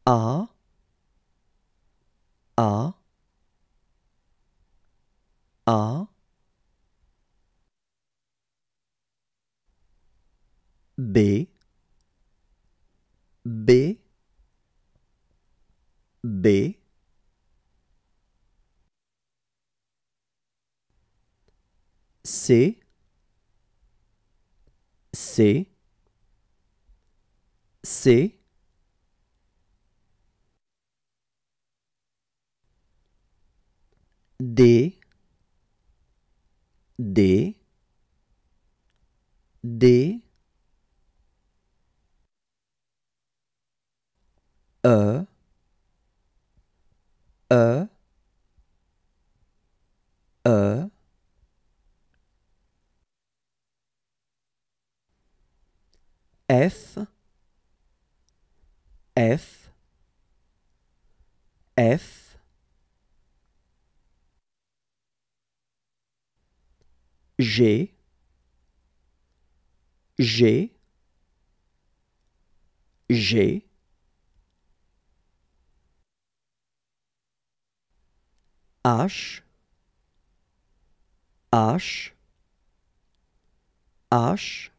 A, A, A, B, B, B, C, C, C, D, D, D, E, E, E, F, F, F, G, G, G, H, H, H,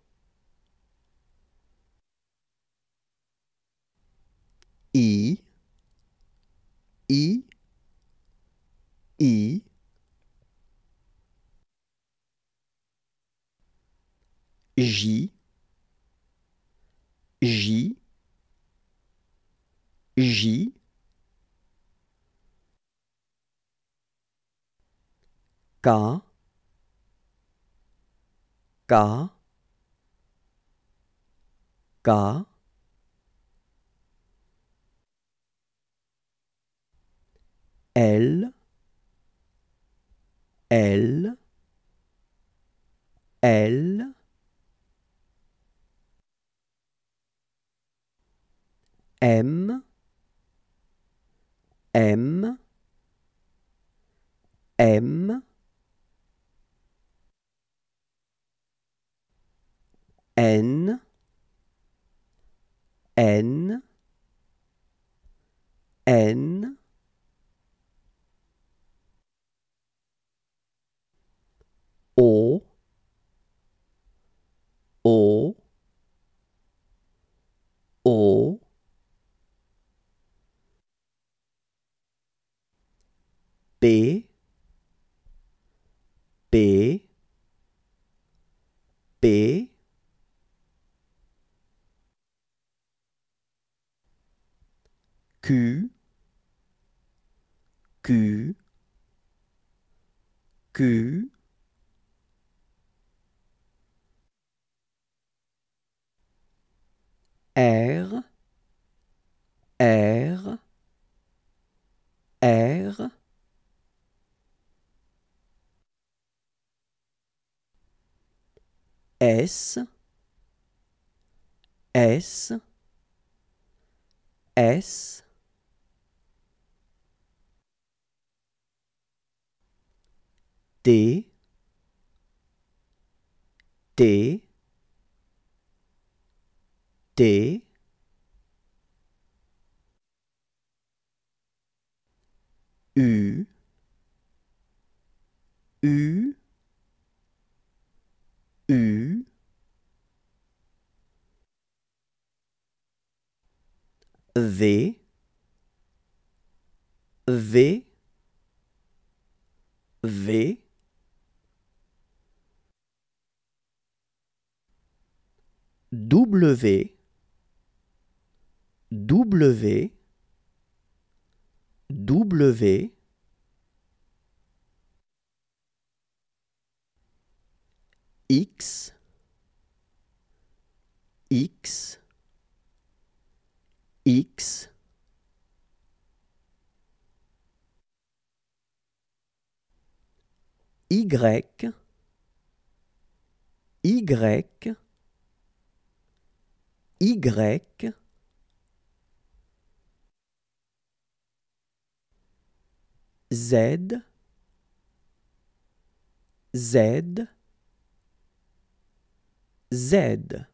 I, I, I, J, J, J, K, K, K, L, L, L, M, M, M, N, N, N, O, O, O, P, P, P, Q, Q, Q, R, R, R, S, S, S, T, T, T, U, U, U, V, V, V, W, W, W, X, X, X, Y, Y, Y, Z, Z, Z.